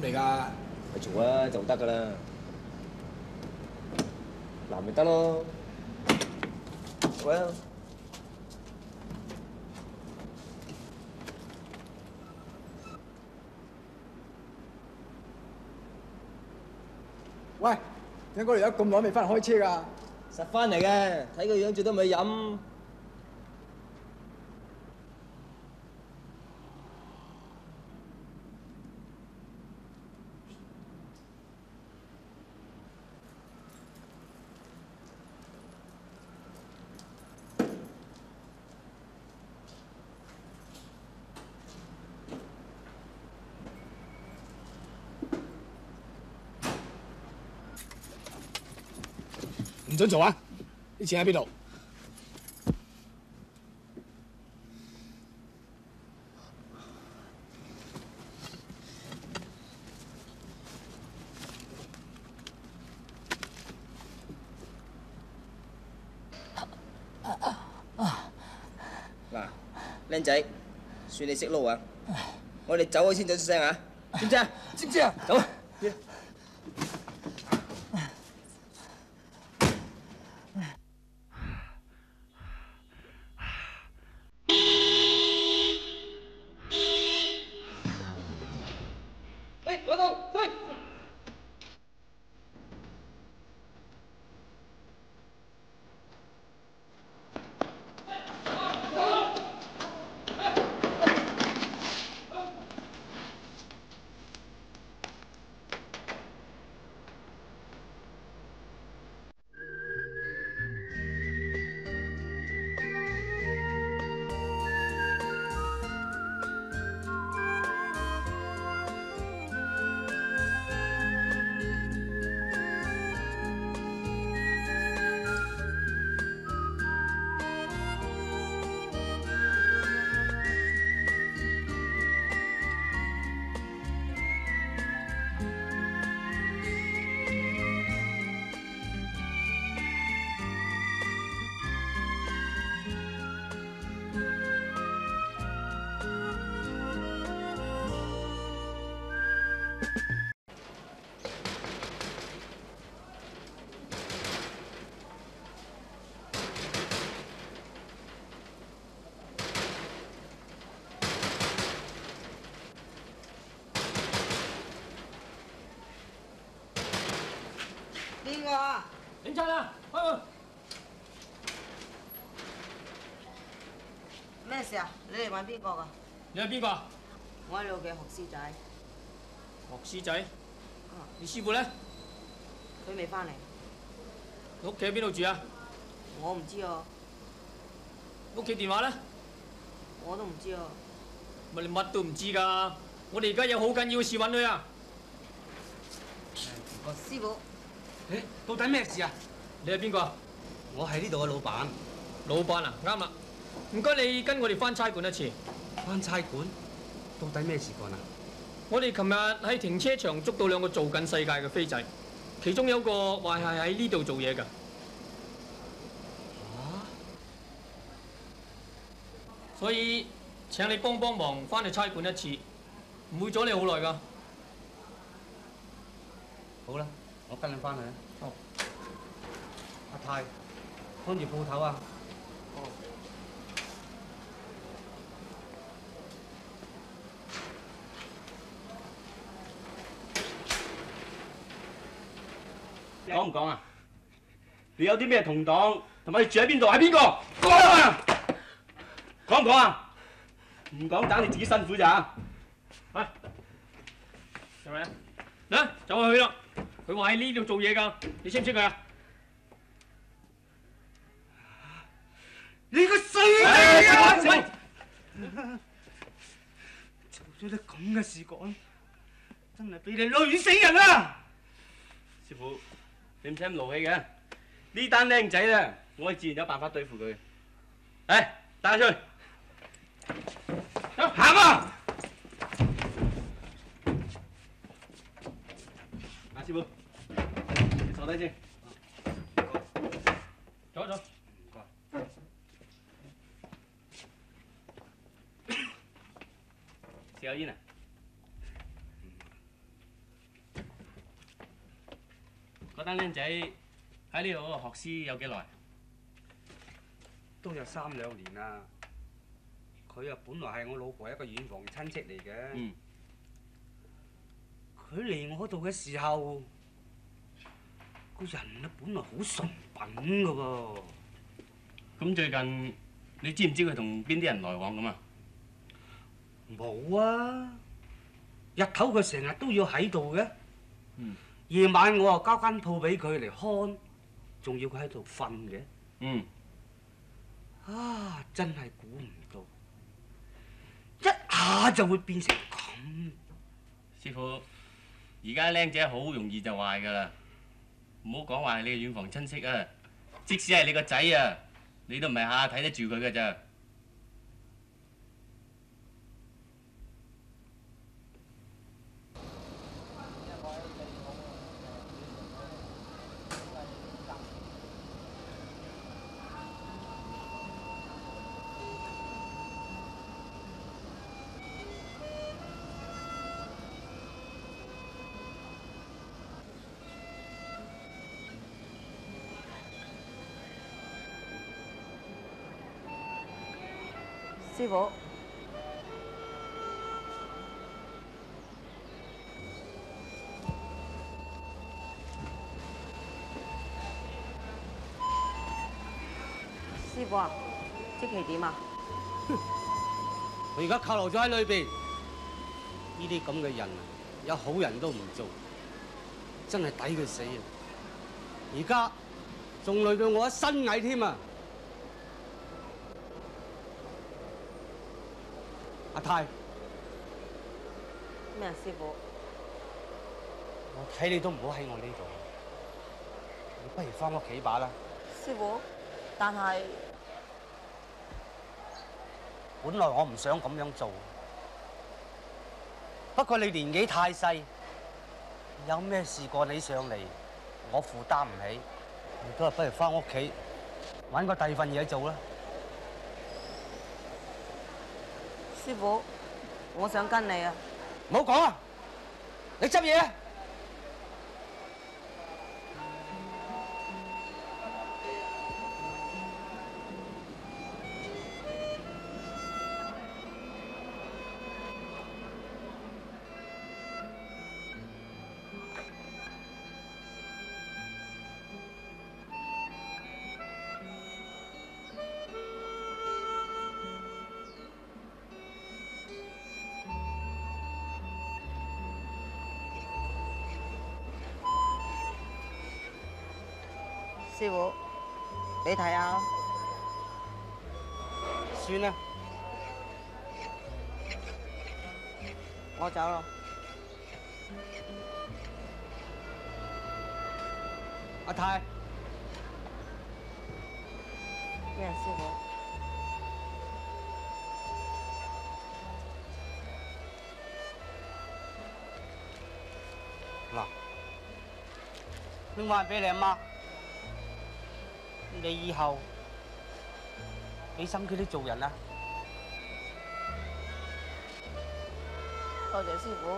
嚟㗎？ 咪做啊就得㗎啦，嗱咪得咯。喂。 喂，點解嗰條友咁耐未翻嚟開車㗎？ 實翻嚟嘅，睇個樣最多咪飲。 唔准做啊！啲錢喺邊度？ 嗱，僆仔，算你識撈啊！我哋走咗先再出聲啊！知唔知啊？ 知唔知啊？ 走啊！喂，老豆，喂！ 邊個啊？ 警察啊！開門！ 咩事啊？你嚟揾邊個㗎？ 你係邊個啊？ 我係你屋企學師仔。 學師仔？你師傅咧？ 佢未翻嚟。 你屋企喺邊度住啊？ 我唔知啊。 屋企電話咧？ 我都唔知啊。 咪你乜都唔知㗎？我哋而家有好緊要嘅事揾佢啊！ 師傅。 誒，到底咩事啊？ 你係邊個啊？ 我係呢度嘅老闆。 老闆啊，啱啦。唔該，你跟我哋翻差館一次。 翻差館？到底咩事幹啊？ 我哋琴日喺停車場捉到兩個做緊世界嘅飛仔，其中有個話係喺呢度做嘢㗎。所以請你幫忙翻去差館一次，唔會阻你好耐㗎。 好啦，我跟你翻去啦。 好。 阿泰，看住鋪頭啊。 哦。 講唔講啊？你有啲咩同黨，同埋你住喺邊度？係邊個？講啊！講唔講啊？唔講等你自己辛苦咋？ 係。係咪啊？嗱，走去啦。佢話喺呢度做嘢㗎，你識唔識佢啊？ 你個衰仔啊！做咗啲咁嘅事幹，真係俾你累死人啊！ 師傅，你唔使咁勞氣嘅。呢單僆仔咧，我自然有辦法對付佢。嚟，帶佢出去。行啊！阿師傅，你坐低先。 走一走。 唔該。食有煙啊？ 單僆仔喺呢度學師有幾耐？ 都有3、2年啦。佢啊，本來係我老婆一個遠房親戚嚟嘅。 嗯。 佢嚟我度嘅時候，個人啊本來好純品噶噃。 咁最近你知唔知佢同邊啲人來往咁啊？ 冇啊！日頭佢成日都要喺度嘅。 嗯。 夜晚我啊交間鋪俾佢嚟看，仲要佢喺度瞓嘅。 嗯。 啊！真係估唔到，一下就會變成咁。 師傅，而家僆仔好容易就壞㗎啦，唔好講話係你嘅遠房親戚啊，即使係你個仔啊，你都唔係下下睇得住佢㗎咋。 師傅，師傅啊，即期點啊？ 佢而家扣留咗喺裏邊，呢啲咁嘅人啊，有好人都唔做，真係抵佢死啊！而家仲累到我一身蟻添啊！阿太， 咩啊，師傅？ 我睇你都唔好喺我呢度，你不如翻屋企吧啦。 師傅，但係本來我唔想咁樣做，不過你年紀太細，有咩事過你上嚟，我負擔唔起，你都係不如翻屋企揾個第二份嘢做啦。 師傅，我想跟你啊！ 唔好講啊！你執嘢啊！ 師傅，你睇下。 算啦， 我走咯。 阿太， 咩師傅？ 嗱，拎翻俾你阿媽。你以後俾心機啲做人啦。 多謝師傅。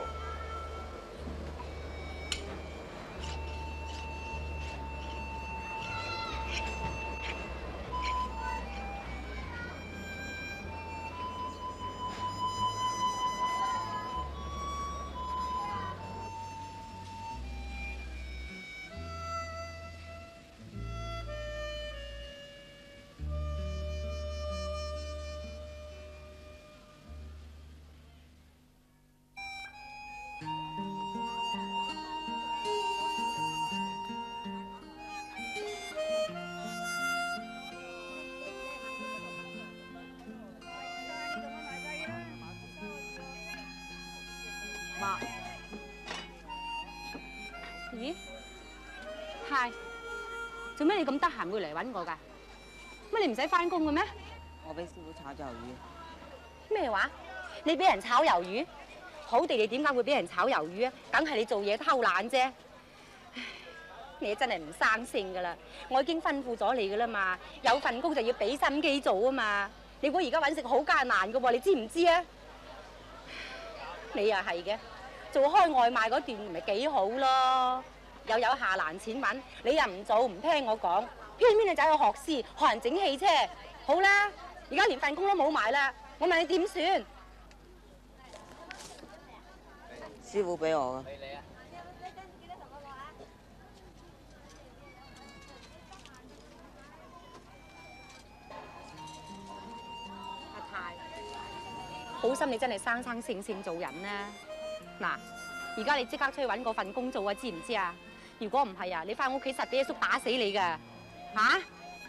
媽， 咦？係，做咩你咁得閒會嚟揾我㗎？乜你唔使翻工嘅咩？ 我俾師傅炒咗魷魚。 咩話？你俾人炒魷魚？好地你點解會俾人炒魷魚啊？梗係你做嘢偷懶啫。你真係唔生性㗎啦！我已經吩咐咗你㗎啦嘛，有份工就要俾心機做啊嘛。你估而家揾食好艱難㗎喎，你知唔知啊？你又係嘅，做開外賣嗰段咪幾好咯。 又有下欄錢揾，你又唔做唔聽我講，偏偏你走去學師學人整汽車。好啦，而家連份工都冇埋啦，我問你點算？ 師傅俾我嘅。 阿太，好心你真係生生性性做人啦。嗱，而家你即刻出去揾嗰份工做啊，知唔知啊？如果唔係啊，你翻屋企實俾阿叔打死你㗎，嚇！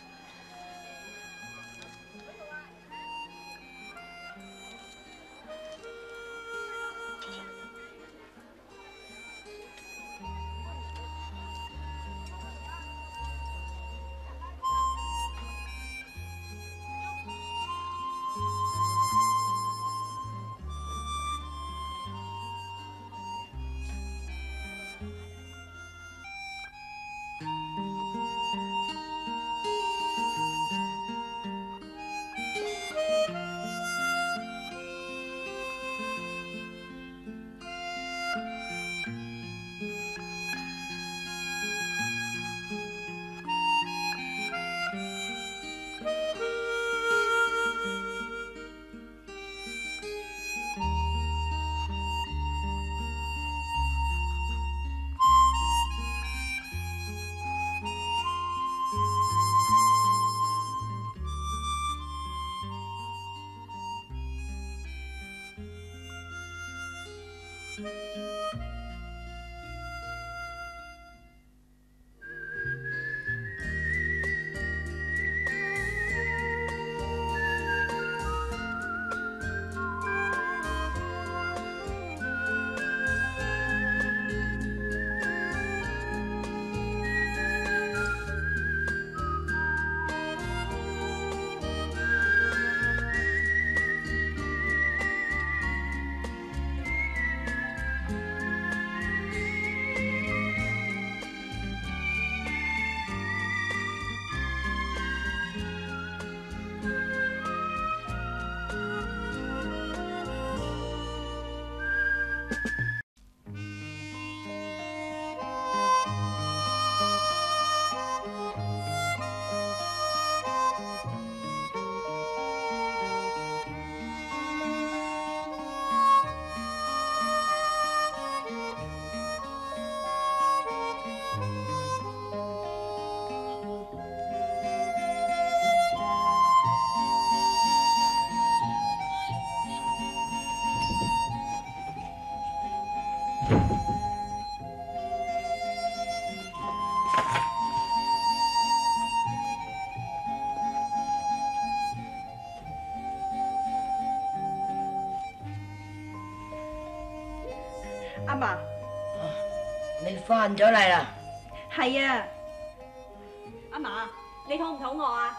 阿嫲， 你翻咗嚟啦？ 係啊，阿嫲，你肚唔肚餓啊？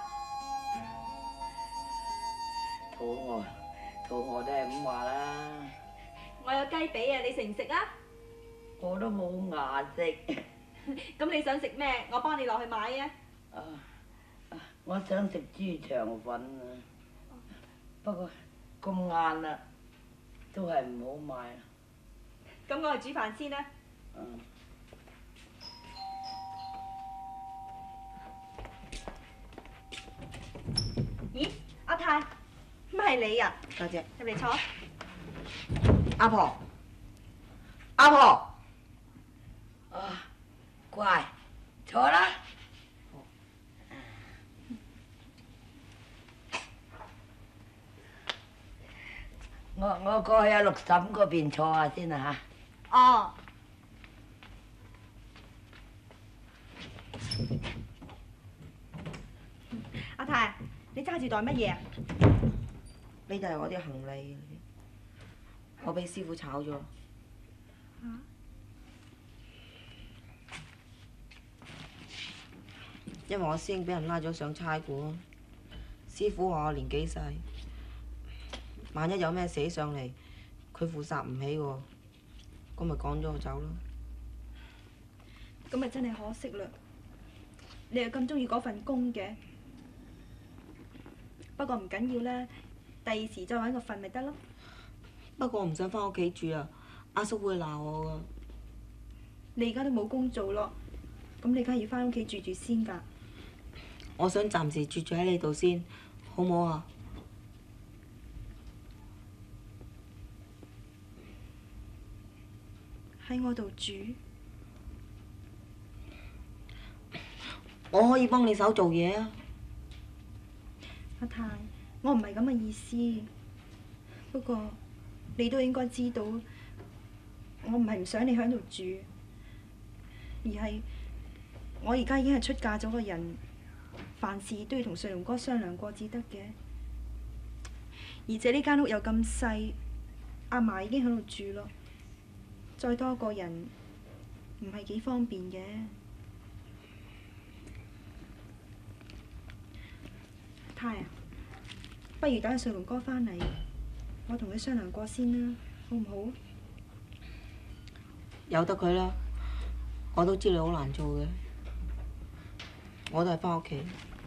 肚餓，肚餓都係咁話啦。 我有雞髀啊，你食唔食啊？ 我都冇牙食。 咁你想食咩？我幫你落去買啊。 我想食豬腸粉啊，不過咁晏啦，都係唔好買啦。 咁我去煮飯先啦。咦，阿太，乜係你啊？ 多謝。 入嚟坐。 阿婆，阿婆， 乖，坐啦。我過去阿六嬸嗰邊坐下先啊嚇。 哦。阿太，你揸住袋乜嘢啊？ 呢就係我啲行李，我俾師傅炒咗。因為我師兄俾人拉咗上差館，師傅話我年紀細，萬一有咩死上嚟，佢負責唔起喎，咁咪趕咗我走咯。 咁咪真係可惜啦！你又咁中意嗰份工嘅，不過唔緊要啦，第二時再揾個份咪得咯。 不過我唔想返屋企住啊，阿叔會鬧我噶。 你而家都冇工做咯，咁你梗係要翻屋企住住先㗎。 我想暫時住喺你度先，好唔好啊？ 喺我度住， 我可以幫你手做嘢啊！ 阿太，我唔係咁嘅意思。不過你都應該知道，我唔係唔想你喺度住，而係我而家已經係出嫁咗個人，凡事都要同瑞龍哥商量過至得嘅。而且呢間屋又咁細，阿嫲已經喺度住咯，再多一個人唔係幾方便嘅。太啊，不如等阿瑞龍哥返嚟，我同佢商量過先啦，好唔好？ 由得佢啦，我都知你好難做嘅，我都係返屋企。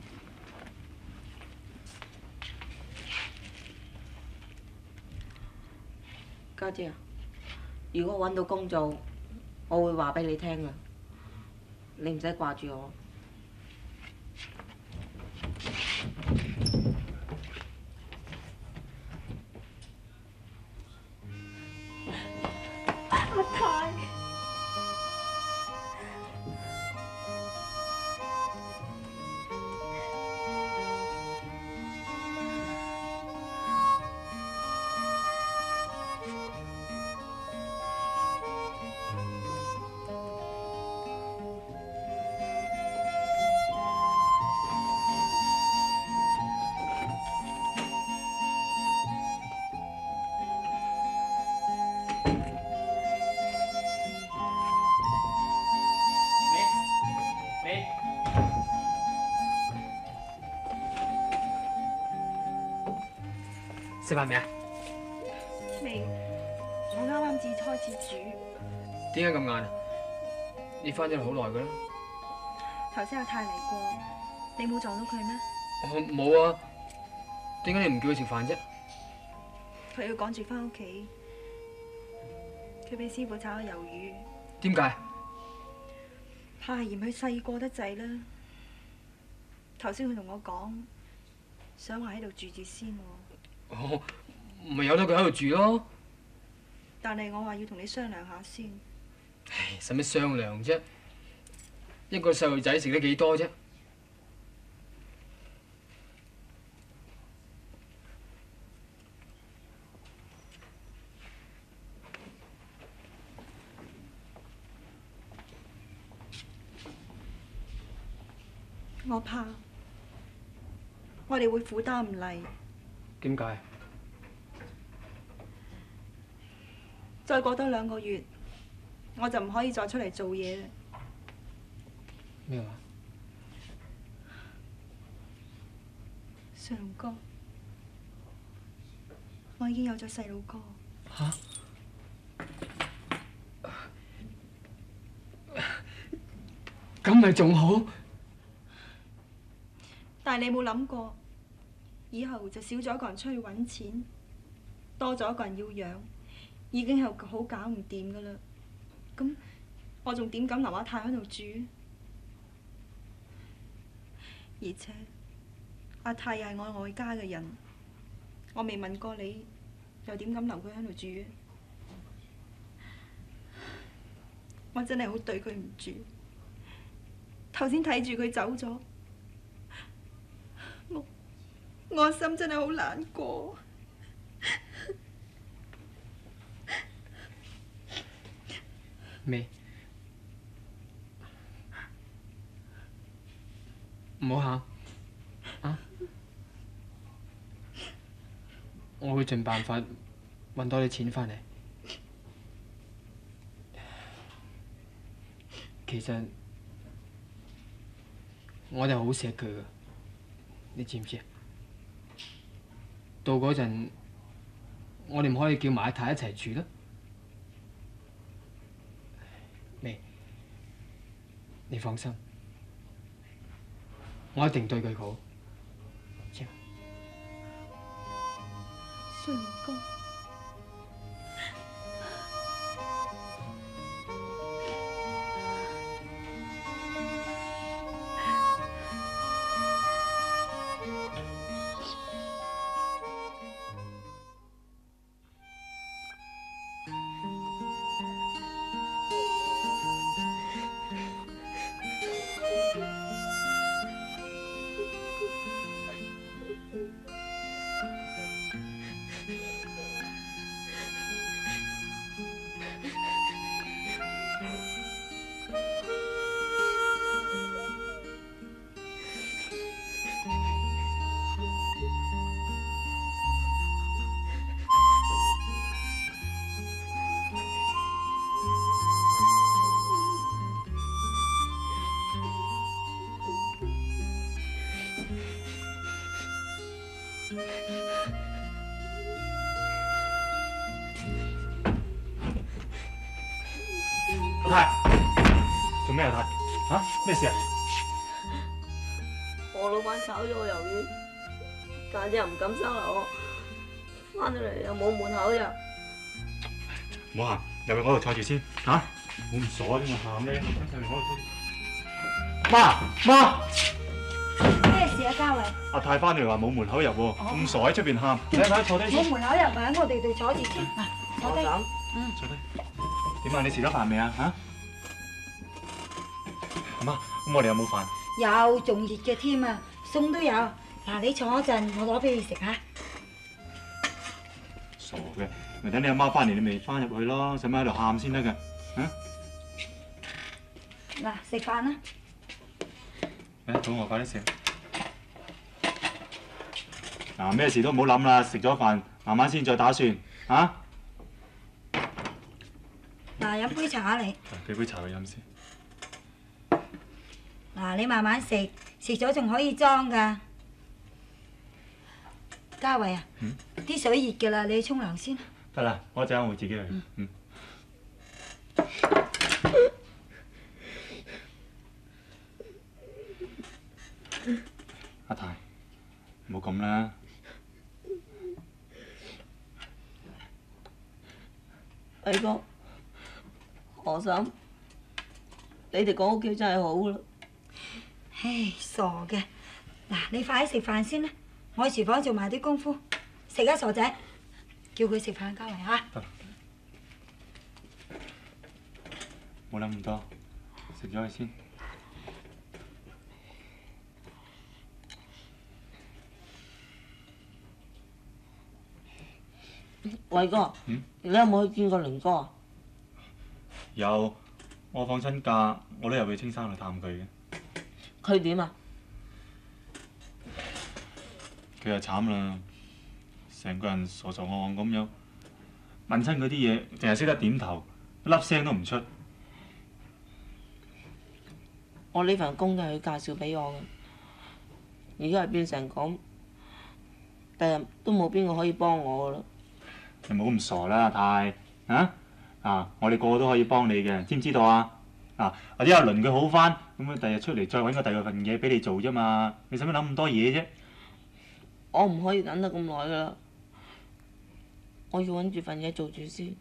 家姐啊，如果我揾到工做，我會話俾你聽㗎，你唔使掛住我。 阿太， 食飯未啊？ 未，我啱啱至開始煮。 點解咁晏啊？你翻咗嚟好耐㗎啦。 頭先阿太嚟過，你冇撞到佢咩？ 我冇啊。點解你唔叫佢食飯啫？ 佢要趕住翻屋企，佢俾師傅炒咗魷魚。 點解？ 怕係嫌佢細個得滯啦。頭先佢同我講，想話喺度住住先喎。 哦，咪由得佢喺度住咯。 但係我話要同你商量下先。 唉，使乜商量啫？一個細路仔食得幾多啫？ 我怕我哋會負擔唔嚟。 點解？ 再過多2個月，我就唔可以再出嚟做嘢啦。 咩話？ 瑞龍哥，我已經有咗細路哥。 嚇！咁咪仲好？ 但係你有冇諗過，以後就少咗一個人出去揾錢，多咗一個人要養，已經係好搞唔掂㗎啦。咁我仲點敢留阿太喺度住？而且阿太又係我外家嘅人，我未問過你，又點敢留佢喺度住？我真係好對佢唔住。頭先睇住佢走咗，我心真係好難過。 未？唔好喊啊！我會盡辦法揾多啲錢返嚟。其實我哋好錫佢㗎，你知唔知啊？到嗰陣，我哋唔可以叫埋阿太一齊住啦。未？你放心，我一定對佢好。知嘛？ 瑞龍哥， 阿太，做咩啊太？吓咩事啊？ 我老闆炒咗我魷魚，家姐又唔敢收留我，翻咗嚟又冇門口入。 唔好行，入去嗰度坐住先吓。我唔傻啫嘛，喊咩？入去嗰度坐住。媽， 咩事啊，嘉慧？ 阿太翻嚟話冇門口入喎，咁傻喺出邊喊。嚟快坐低先。 冇門口入啊！我哋坐住先。嗱，坐低。 坐低。點啊？你食咗飯未啊？吓？阿媽，咁我哋有冇飯？ 有，仲熱嘅添啊，餸都有。嗱，你坐一陣，我攞俾你食嚇。 傻嘅，咪等你阿媽翻嚟，你咪翻入去咯，使乜喺度喊先得㗎？啊？ 嗱，食飯啦。 好，我快啲食。嗱，咩事都唔好諗啦，食咗飯慢慢先再打算，嚇？ 嗱，飲杯茶啊你。 俾杯茶佢飲先。 嗱，你慢慢食，食咗仲可以裝㗎。嘉慧啊，啲水熱㗎啦，你去沖涼先。 得啦，我一陣會自己去。阿太，唔好咁啦。 偉哥，何嬸，你哋講屋企真係好啦。 唉，傻嘅。嗱，你快啲食飯先啦，我喺廚房做埋啲功夫。食啊，傻仔，叫佢食飯，嘉慧嚇。 冇諗咁多，食咗佢先。 偉哥，你有冇去見過鄰哥啊？ 有，我放親假，我都入去青山度探佢嘅。 佢點啊？ 佢又慘啦，成個人傻傻戇戇咁樣，問親嗰啲嘢，淨係識得點頭，一粒聲都唔出。 我呢份工都係佢介紹俾我嘅，而家係變成咁，第日都冇邊個可以幫我噶啦。 你冇咁傻啦，阿太我哋個個都可以幫你嘅，知唔知道啊？或者阿倫佢好翻，咁樣第日出嚟再揾個第二份嘢俾你做啫嘛，你使乜諗咁多嘢啫？ 我唔可以等得咁耐噶啦，我要揾住份嘢做住先。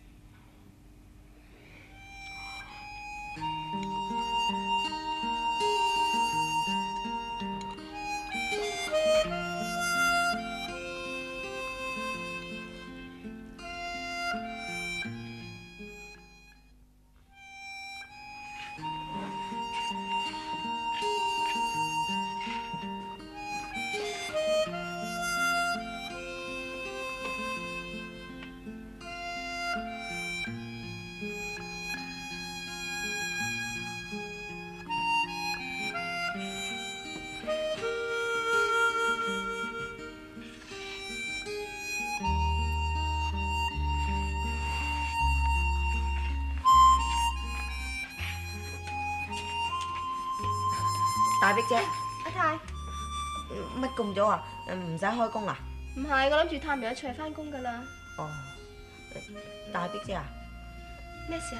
大碧姐， 阿太， 乜咁早啊？唔使開工啊？ 唔係，我諗住探完阿翠翻工噶啦。 哦，大碧姐啊， 咩事啊？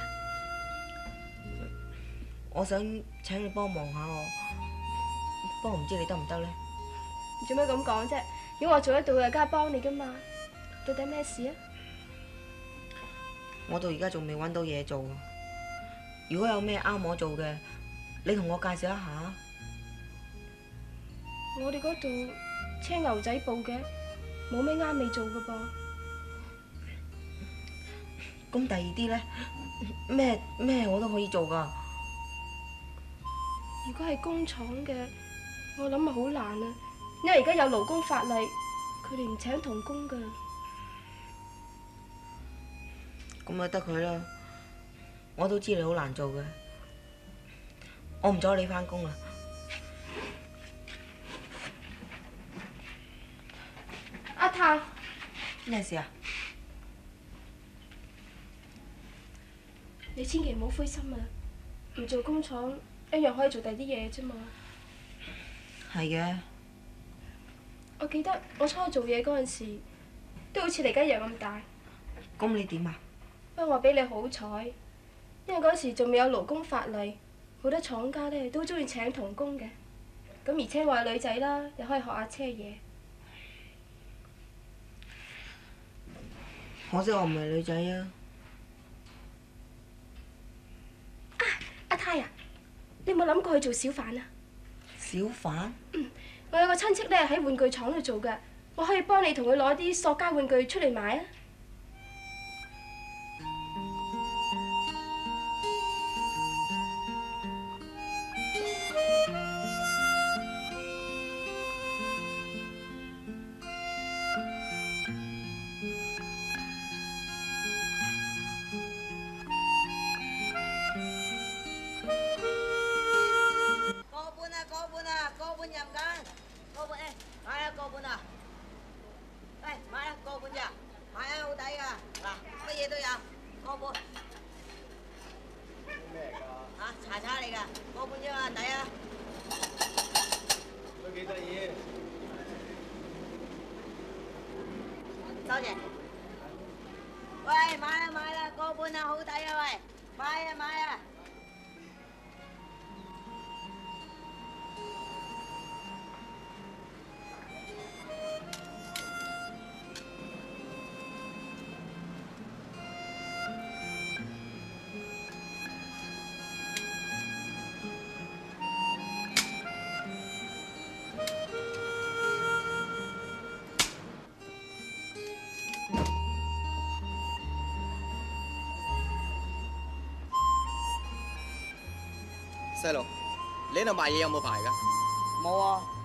我想請你幫忙下我，不過唔知你得唔得咧？ 你做咩咁講啫？如果我做得到嘅，梗係幫你噶嘛。到底咩事啊？ 我到而家仲未揾到嘢做，如果有咩啱我做嘅，你同我介紹一下。 我哋嗰度車牛仔布嘅，冇咩啱你做噶噃。 咁第二啲咧，咩我都可以做噶。 如果係工廠嘅，我諗啊好難啊，因為而家有勞工法例，佢哋唔請童工噶。 咁咪得佢啦，我都知你好難做嘅，我唔阻你返工啦。 阿太， 咩事啊？ 你千祈唔好灰心啊！唔做工廠一樣可以做第啲嘢啫嘛。 係嘅， 我記得我初做嘢嗰陣時，都好似你而家一樣咁大。 咁你點啊？ 不過我比你好彩，因為嗰時仲未有勞工法例，好多廠家呢都中意請童工嘅。咁而且我係女仔啦，又可以學下車嘢。 可惜我唔係女仔啊！ 阿太啊，你有冇諗過去做小販啊？ 小販？ 我有個親戚呢喺玩具廠度做㗎，我可以幫你同佢攞啲塑膠玩具出嚟賣啊！ 多謝。喂，買啦，個半啊，好抵啊！喂，買啊！ 細路，你喺度賣嘢有冇牌㗎？ 冇啊。